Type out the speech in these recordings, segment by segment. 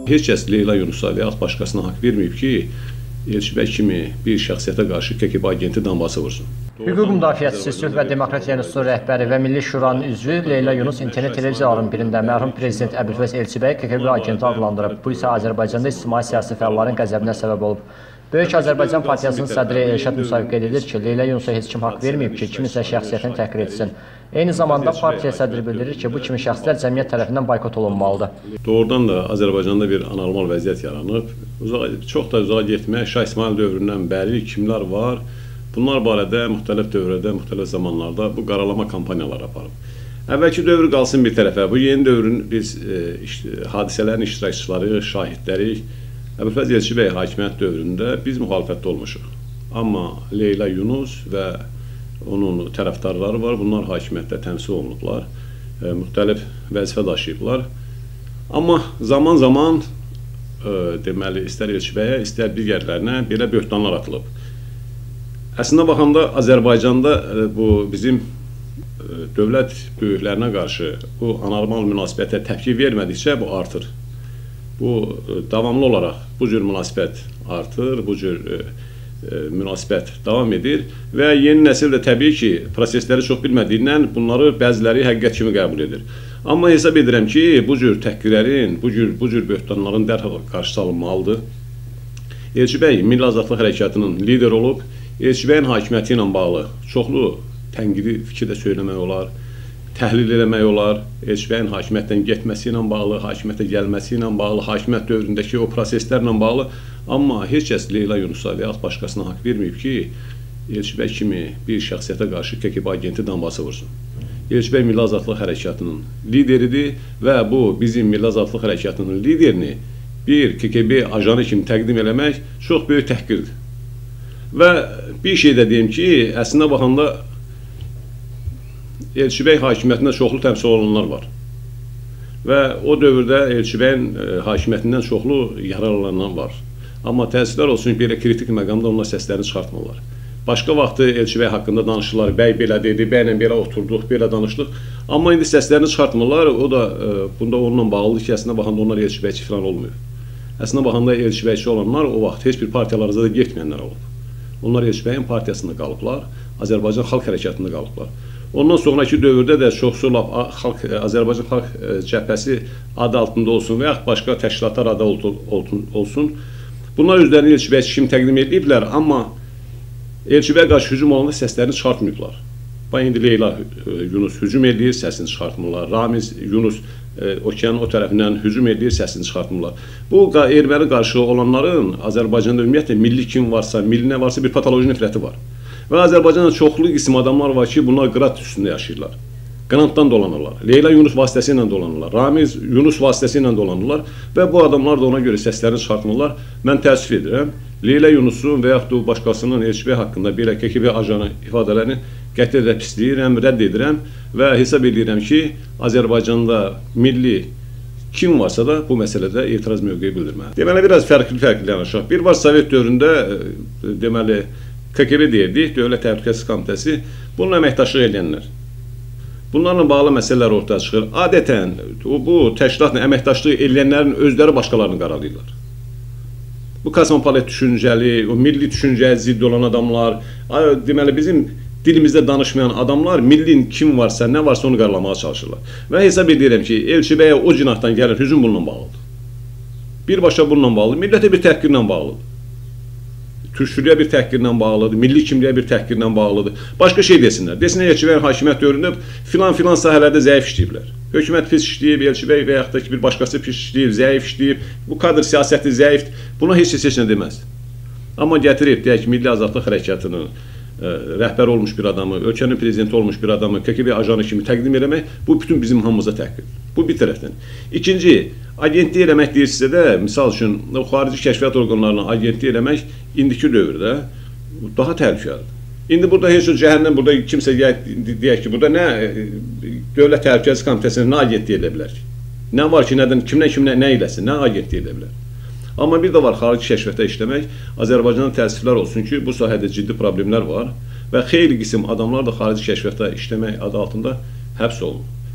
Heç kəs Leyla Yunusa və ya başqasına haqq verməyib ki, Elçi bəy kimi bir şəxsiyyətə qarşı KGB agenti dambası vursun. Hüquq müdafiəçisi, Sülh və Demokratiya İnstitutu rəhbəri və Milli Şuranın üzvü Leyla Yunus internet televiziyaların birində mərhum prezident Əbülfəz Elçi bəy KGB agenti adlandırıb. Bu isə Azərbaycanda ictimai siyasi fəalların qəzəbinə səbəb olub. Böyük Azərbaycan Partiyasının sədri Elşad Musayev qeyd edir ki, Leyla Yunusa heç kim haqq verməyib ki, kimisə şəxsiyyətini təhqir etsin. Eyni zamanda partiya sədri bildirir ki, bu kimi şəxslər cəmiyyət tərəfindən boykot olunmalıdır. Doğrudan da Azərbaycanda bir anormal vəziyyət yaranıb. Çox da uzağa getmək, Şah İsmail dövründən bəri kimlər var? Bunlar barədə müxtəlif dövrdə, müxtəlif zamanlarda bu qaralama kampaniyaları aparıb. Əvvəlki dövr qalsın bir tərəfə. Bu yeni dövrün biz hadisələrin iştirakçıları, şahidləri, Əbülfəz Elçi bəy hakimiyyət dövründə biz müxalifətdə olmuşuq. Amma Leyla Yunus və onun tərəfdarları var. Bunlar hakimiyyətdə təmsil olunublar. Müxtəlif vəzifə daşıyıblar. Amma zaman-zaman deməli, istər Elçi bəyə, istər digərlərinə belə böhtanlar atılıb. Əslində baxanda Azərbaycanda bu bizim dövlət böyüklərinə qarşı bu anormal münasibətə təpki vermədikcə bu artır. Bu davamlı olaraq bu cür münasibət artır, bu cür münasibət davam edir və yeni nəsil də təbii ki, prosesləri çox bilmədiyindən bunları bəziləri həqiqət kimi qəbul edir. Amma hesab edirəm ki, bu cür təhqirlərin, bu cür böhtanların dərhal qarşısı alınmalıdır. Elçi bəy Milli Azadlıq Hərəkatının lideri olub, Elçi bəyin hakimiyyəti ilə bağlı çoxlu tənqidi fikir də söyləmək olar, təhlil eləmək olar, Elçi bəyin hakimiyyətdən getməsi ilə bağlı, hakimiyyətə gəlməsi ilə bağlı, hakimiyyət dövründəki o proseslərlə bağlı. Amma heç kəs Leyla Yunusa və ya başqasına haqq verməyib ki, Elçi bəy kimi bir şəxsiyyətə qarşı KGB agenti dambası vursun. Elçi bəy Milli Azadlıq Hərəkatının lideridir və bu bizim Milli Azadlıq Hərəkatının liderini bir KGB ajanı kimi təqdim eləmək çox böyük təhqirdir. Və bir şey də deyim ki, əslində baxanda Elçi bəy hakimiyyətində çoxlu təmsil olunanlar var. Və o dövrdə Elçi bəyin hakimiyyətindən çoxlu yararlanan var. Amma təəssüflər olsun ki, belə kritik məqamda onlar səslərini çıxartmırlar. Başqa vaxtı Elçi bəy haqqında danışırlar, bəy belə dedi, bəylə belə oturduq, belə danışdıq. Amma indi səslərini çıxartmırlar, o da bunda onunla bağlıdır ki, əslində baxanda onlar Elçi bəyçi falan olmuyor. Əslində baxanda Elçi bəyçi olanlar o vaxt heç bir partiyalarıza da getməyənlər olub. Onlar Elçi bəyin partiyasında qalıblar, Azərbaycan Xalq Hərəkatında qalıblar. Ondan sonraki dövrdə də çoxsu Azərbaycan Xalq Cəbhəsi adı altında olsun və yaxud başqa təşkilatlar adı olsun. Bunlar özlərini Elçi bəy kimi təqdim ediblər, amma Elçi bəy qarşı hücum olanda səslərini çıxartmıyıblar. Bax, indi Leyla Yunus hücum edir, səsini çıxartmırlar. Ramiz Yunus okeanın o tərəfindən hücum edir, səsini çıxartmırlar. Bu, erməni qarşı olanların Azərbaycanda ümumiyyətlə milli kim varsa, milli nə varsa bir patoloji nifrəti var. Və Azərbaycanda çoxlu qism adamlar var ki, bunlar qırat üstündə yaşayırlar. Qanatdan dolanırlar. Leyla Yunus vasitəsilə dolanırlar. Ramiz Yunus vasitəsilə dolanırlar və bu adamlar da ona görə səslərini çıxartmırlar. Mən təəssüf edirəm. Leyla Yunusun və yaxud da başqasının Elçi bəy haqqında belə KGB ajanı ifadələrini qətiyyətlə pisləyirəm, rədd edirəm və hesab edirəm ki, Azərbaycanda milli kim varsa da bu məsələdə etiraz mövqeyi bildirməlidir. Deməli, biraz fərqli yanaşaq. Bir var Sovet dövründə, deməli, KGB deyirdik, Dövlət Təhlükəsizlik Komitəsi, bununla əməkdaşlıq edənlər. Bunlarla bağlı məsələlər ortaya çıxır. Adətən, bu təşkilatla əməkdaşlıq edənlərin özləri başqalarını qaralayırlar. Bu kosmopolit düşüncəli, o milli düşüncəyə zidd olan adamlar, deməli, bizim dilimizdə danışmayan adamlar millin kim varsa, nə varsa onu qaralamağa çalışırlar. Və hesab edirəm ki, Elçi bəyə o cinahdan gələn hücum bununla bağlıdır. Birbaşa bununla bağlıdır, millətə bir təhqirlə bağlıdır. Türkçülüyə bir təhqirlə bağlıdır, milli kimliyə bir təhqirlə bağlıdır. Başqa şey desinlər. Desinlər, Elçi bəyin hakimiyyət dövründə filan sahələrdə zəif işləyiblər. Hökumət pis işləyib, Elçi bəy və yaxud da ki, bir başqası pis işləyib, zəif işləyib, bu kadr siyasəti zəifdir. Buna heç nə deməz. Amma gətirib, deyək ki, Milli Azadlıq Hərəkatının rəhbər olmuş bir adamı, ölkənin prezidenti olmuş bir adamı KGB ajanı kimi təqdim eləmək, bu bütün bizim hamımıza təhqirdir. Bu bir tərəfdən. İkinci, agentlik eləmək deyirsə də, misal üçün, xarici kəşfiyyat orqanlarına agentlik eləmək indiki dövrdə daha təhlükəlidir. İndi burada heç o cəhənnəm, burada kimsə deyək ki, burada nə Dövlət Təhlükəsizlik Komitəsində nə agentlik edə bilər ki? Nə var ki, kimdən nə eləsin, nə agentlik edə bilər? Amma bir də var, xarici kəşfiyyata işləmək. Azərbaycanın təəssüflər olsun ki, bu sahədə ciddi problemlər var və xeyli qism adamlar da xarici kəşfiyyata işləmək adı altında həbs olunur.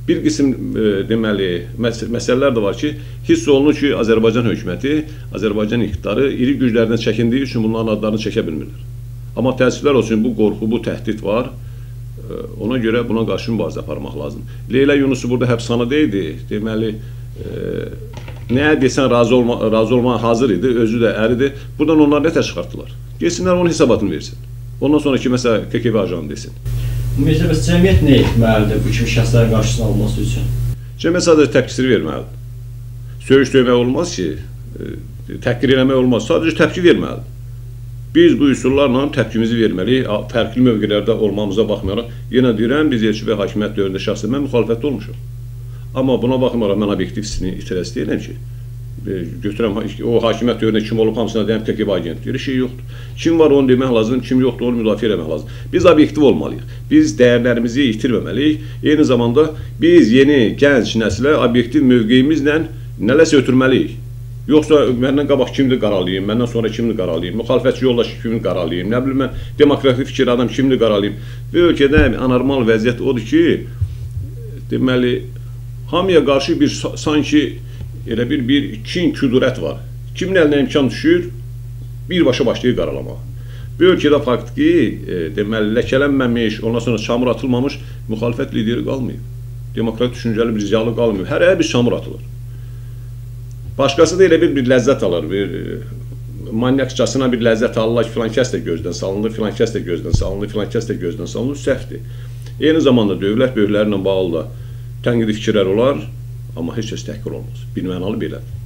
Bir qism deməli məsələlər də var ki, hiss olunur ki, Azərbaycan hökuməti, Azərbaycan iqtidarı iri güclərdən çəkindiyi üçün bunların adlarını çəkə bilmirlər. Amma təəssüflər olsun, bu qorxu, bu təhdid var. Ona görə buna qarşı mübarizə aparmaq lazım. Leyla Yunusu burada həbsxanada idi. Deməli, nəyə desən razı olmağa hazır idi, özü də əridir. Buradan onlar nə çıxartdılar? Geçsinlər onun hesabatını versin. Ondan sonra ki, məsələn, KGB ajanı desin. Ümumiyyətlə, bəs cəmiyyət nə etməlidir bu kimi şəxslərin qarşısını alması üçün? Cəmiyyət sadəcə təpkisini verməlidir. Söyüş döymək olmaz ki, təhqir eləmək olmaz, sadəcə təpki verməlidir. Biz bu üsullarla təpkimizi verməliyik, fərqli mövqelərdə olmamıza baxmayaraq. Yenə deyirəm, biz elçi və hakimiyyət dövründə şəxsən mən müxalifətdə olmuşum. Amma buna baxmayaraq mən obyektivsini itiraz deyirəm ki, götürəm, o hakimiyyət dövründə kim olub, hamısına deyəm KGB agenti deyir, şey yoxdur. Kim var onu demək lazım, kim yoxdur onu müdafiə eləmək lazım. Biz obyektiv olmalıyıq, biz dəyərlərimizi itirməməliyik. Eyni zamanda biz yeni gənc nəslə obyektiv mövqeyimizlə nələrsə ötürməliyik. Yoxsa məndən qabaq kimdir qaralayayım, məndən sonra kimdir qaralayayım, müxalifətçi yoldaşı kimdir qaralayayım, nə bilim mən demokratik fikir adam kimdir qaralayayım. Və ölkədə anormal vəziyyət odur ki, deməli, hamıya qarşı bir sanki elə bir kin küdurət var. Kimin əlinə imkan düşür, birbaşa başlayır qaralamağa. Bu ölkədə faktiki, deməli, ləkələnməmiş, ondan sonra çamur atılmamış müxalifət lideri qalmayıb. Demokratik düşüncəli bir ziyalı qalmayıb. Hərəyə bir çamur atılır. Başqası da elə bir ləzzət alır, bir manyakçasına bir ləzzət alırlar ki, filan kəs də gözdən salındı, filan kəs də gözdən salındı, filan kəs də gözdən salındı, səhvdir. Eyni zamanda dövlət böyükləri ilə bağlı da tənqidi fikirlər olar, amma heç kəs təhqir olmaz. Bilmənalı belədir.